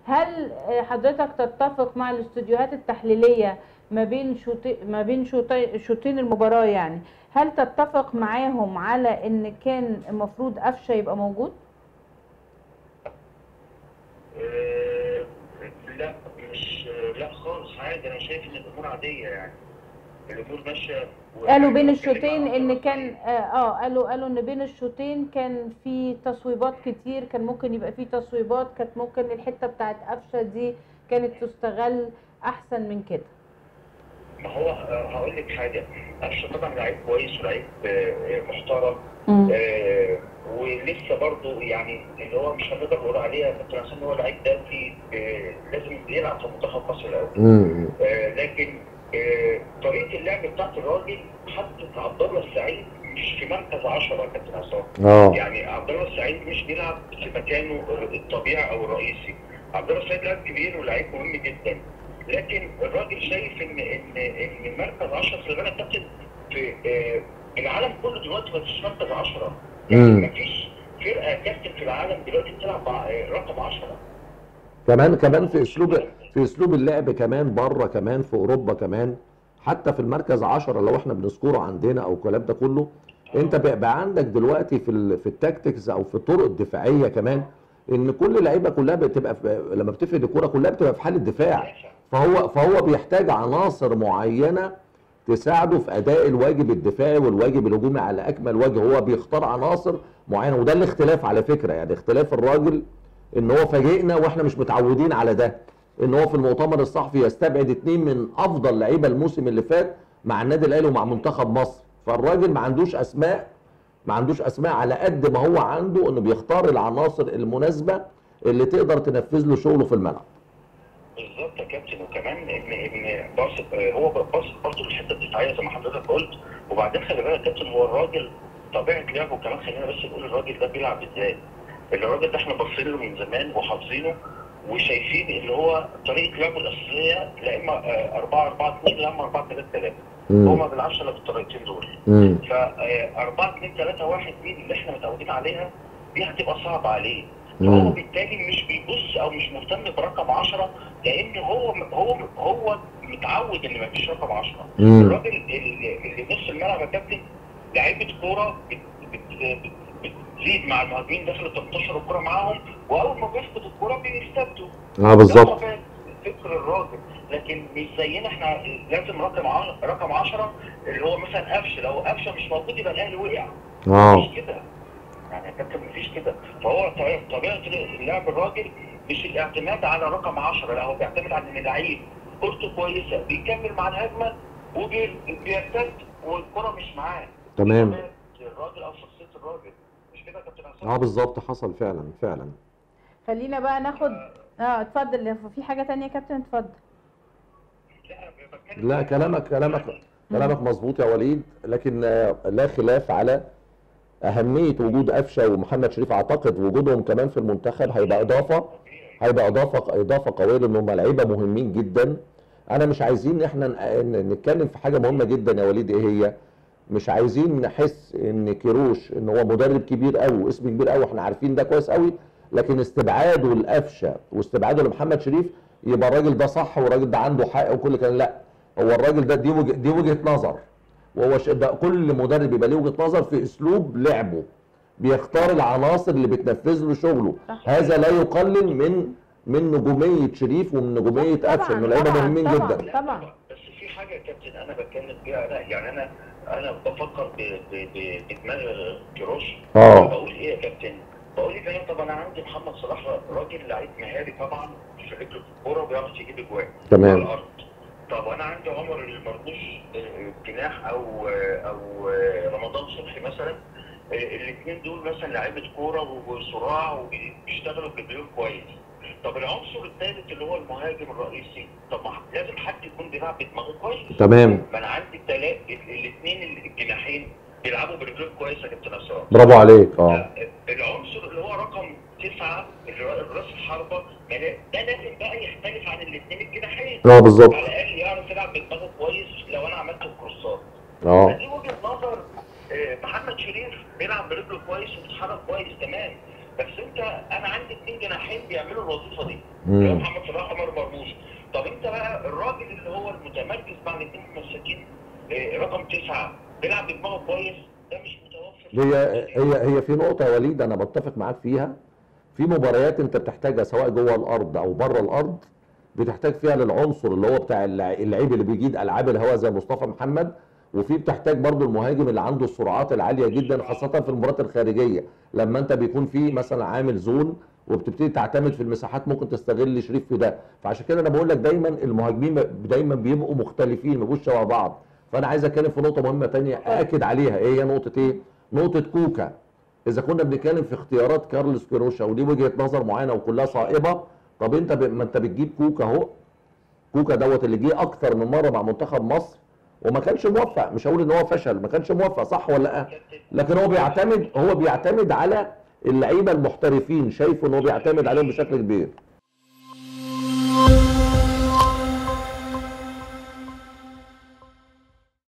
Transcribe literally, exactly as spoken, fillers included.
هل حضرتك تتفق مع الاستوديوهات التحليليه ما بين شوطي ما بين شوطي شوطين المباراه؟ يعني هل تتفق معاهم على ان كان المفروض قفشه يبقى موجود؟ أه لا مش لا خالص، عادي. انا شايف ان الامور عاديه يعني، الامور ماشيه. قالوا بين الشوطين ان كان اه آه، قالوا قالوا ان بين الشوطين كان في تصويبات كتير، كان ممكن يبقى في تصويبات، كانت ممكن الحته بتاعت قفشه دي كانت تستغل احسن من كده. ما هو هقول لك حاجه، قفشه طبعا لعيب كويس ولعيب آه، محترم، آه ولسه برضه يعني اللي هو مش هنقدر نقول عليه كابتن عشان هو لعيب دولي، آه لازم يلعب في منتخب مصر الاول. آه لكن آه طريقه اللعب بتاعت الراجل حطت عبد الله السعيد مش في مركز عشرة يا كابتن عصام. يعني عبد الله السعيد مش بيلعب في مكانه الطبيعي او الرئيسي. عبد الله السعيد لاعب كبير ولاعيب مهم جدا، لكن الراجل شايف ان ان ان مركز عشرة خلي بالك كابتن في آه العالم كله دلوقتي ما فيش مركز عشرة، يعني ما فيش فرقه كابتن في العالم دلوقتي بتلعب رقم عشرة. كمان كمان في اسلوب في اسلوب اللعب كمان بره، كمان في اوروبا كمان، حتى في المركز عشرة لو احنا بنذكره عندنا او الكلام ده كله، انت بقى عندك دلوقتي في في التاكتكس او في الطرق الدفاعيه كمان، ان كل اللعيبه كلها بتبقى لما بتفرد الكوره كلها بتبقى في حاله دفاع، فهو فهو بيحتاج عناصر معينه تساعده في اداء الواجب الدفاعي والواجب الهجومي على اكمل وجه. هو بيختار عناصر معينه، وده الاختلاف على فكره، يعني اختلاف الراجل ان هو فاجئنا واحنا مش متعودين على ده، ان هو في المؤتمر الصحفي يستبعد اتنين من افضل لعيبه الموسم اللي فات مع النادي الاهلي ومع منتخب مصر. فالراجل ما عندوش اسماء ما عندوش اسماء على قد ما هو عنده انه بيختار العناصر المناسبه اللي تقدر تنفذ له شغله في الملعب. بالظبط يا كابتن، وكمان ان ان باص هو باص برضه الحته الدفاعيه زي ما حضرتك قلت. وبعدين خلي بالك يا كابتن، هو الراجل طبيعه لعبه كمان، خلينا بس نقول الراجل ده بيلعب ازاي. الراجل ده احنا باصين له من زمان وحافظينه وشايفين ان هو طريقه لعبه الاساسيه لا اما أربعة أربعة اتنين لا اما أربعة ثلاثة ثلاثة. هو ما بيلعبش الا بالطريقتين دول. ف أربعة اتنين ثلاثة واحد دي اللي احنا متعودين عليها دي هتبقى صعبه عليه. فهو بالتالي مش بيبص او مش مهتم برقم عشرة، لان هو هو هو متعود ان مفيش رقم عشرة. الراجل اللي, اللي نص الملعب يا كابتن لعيبه كوره بتزيد مع المهاجمين داخل ال تمنتاشر الكوره معاهم، واول ما بيفقد الكوره بيستبدوا. اه بالظبط. ده فكر الراجل، لكن مش زينا احنا لازم رقم رقم عشرة اللي هو مثلا قفشه، لو قفشه مش موجود يبقى الاهلي وقع. اه مش كده يعني يا كابتن، مفيش كده. فهو طبيعه لعب الراجل مش الاعتماد على رقم عشرة، لا هو بيعتمد على ان اللعيب كورته كويسه بيكمل مع الهجمه وبيرتد والكره مش معاه. تمام. الراجل او شخصيه الراجل مش كده يا كابتن عصام؟ اه بالظبط، حصل فعلا فعلا. خلينا بقى ناخد اه اتفضل، في حاجه ثانيه يا كابتن اتفضل. لا كلامك كلامك كلامك مظبوط يا وليد، لكن لا خلاف على اهميه وجود قفشه ومحمد شريف. اعتقد وجودهم كمان في المنتخب هيبقى اضافه هيبقى اضافه اضافه قويه، لان هم لعيبه مهمين جدا. انا مش عايزين احنا نتكلم في حاجه مهمه جدا يا وليد، ايه هي؟ مش عايزين نحس ان كيروش ان هو مدرب كبير قوي واسم كبير قوي، احنا عارفين ده كويس قوي، لكن استبعاده لقفشه واستبعاده لمحمد شريف يبقى الراجل ده صح والراجل ده عنده حق وكل كلام. لا، هو الراجل ده دي وجه دي وجهه نظر، وهو كل مدرب يبقى ليه وجهه نظر في اسلوب لعبه، بيختار العناصر اللي بتنفذ له شغله. هذا لا يقلل من من نجوميه شريف ومن نجوميه قفشه، انه لعيبه مهمين طبعًا جدا. طبعا. بس في حاجه يا كابتن انا بتكلم فيها، انا يعني انا انا بفكر بدماغ كيروش. اه بقول ايه يا كابتن؟ بقول ايه؟ طب انا عندي محمد صلاح راجل لعيب مهاري طبعا في رجله في الكوره وبيعرف يجيب اجوان تمام على الارض. طب انا عندي عمر المرموش جناح او او رمضان صبحي مثلا، الاثنين دول مثلا لعيبه كوره وصراع وبيشتغلوا برجلهم كويس. طب العنصر الثالث اللي هو المهاجم الرئيسي، طب ما لازم حد يكون بيلعب بدماغه كويس. تمام. ما انا عندي الثلاث الاثنين الجناحين بيلعبوا برجلهم كويس يا كابتن عصام. برافو عليك. اه العنصر اللي هو رقم تسعه اللي راس الحربه ده لازم بقى يختلف عن الاثنين الجناحين. اه بالظبط. على الاقل يعرف يلعب بدماغه كويس لو انا عملت الكورسات. اه دي وجهه نظر. محمد شريف بيلعب برجله كويس وبيتحرك كويس تمام، بس انت انا عندي اثنين جناحين بيعملوا الوظيفه دي، اللي هو محمد صلاح وعمر مرموش. طب انت بقى الراجل اللي هو المتمركز مع الاثنين مساكين رقم تسعه بيلعب بدماغه كويس، ده مش متوفر. هي هي هي في نقطه يا وليد انا بتفق معاك فيها. في مباريات انت بتحتاجها سواء جوه الارض او بره الارض، بتحتاج فيها للعنصر اللي هو بتاع اللعيب اللي بيجيد العاب الهواء زي مصطفى محمد، وفي بتحتاج برضو المهاجم اللي عنده السرعات العاليه جدا خاصه في المباريات الخارجيه، لما انت بيكون في مثلا عامل زون وبتبتدي تعتمد في المساحات ممكن تستغل شريف في ده. فعشان كده انا بقول لك دايما المهاجمين دايما بيبقوا مختلفين ما بيبقوش شبه بعض. فانا عايز اتكلم في نقطه مهمه ثانيه ااكد عليها. ايه هي نقطه ايه؟ نقطه كوكا. اذا كنا بنتكلم في اختيارات كارلوس كيروشا ودي وجهه نظر معينه وكلها صائبه، طب انت ب... ما انت بتجيب كوكا اهو. كوكا دوت اللي جه اكتر من مره مع منتخب مصر وما كانش موفق، مش هقول ان هو فشل، ما كانش موفق صح ولا لا؟ لكن هو بيعتمد هو بيعتمد على اللعيبه المحترفين، شايفه ان هو بيعتمد عليهم بشكل كبير.